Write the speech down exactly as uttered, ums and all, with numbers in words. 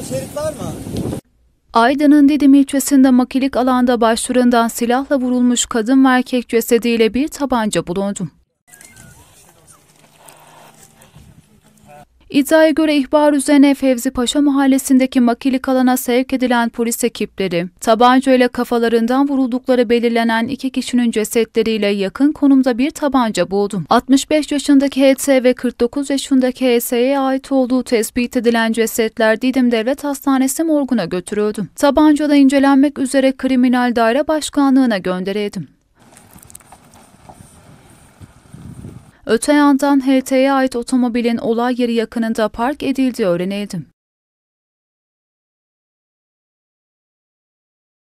Şerit var mı? Aydın'ın Didim ilçesinde makilik alanda başlarından silahla vurulmuş kadın ve erkek cesediyle bir tabanca bulundu. İddiaya göre ihbar üzerine Fevzi Paşa mahallesindeki makilik alana sevk edilen polis ekipleri, tabancayla kafalarından vuruldukları belirlenen iki kişinin cesetleriyle yakın konumda bir tabanca buldu. altmış beş yaşındaki H S ve kırk dokuz yaşındaki H S'ye ait olduğu tespit edilen cesetler Didim Devlet Hastanesi morguna götürüldü. Tabanca da incelenmek üzere Kriminal Daire Başkanlığı'na gönderildi. Öte yandan H T'ye ait otomobilin olay yeri yakınında park edildiği öğrenildi.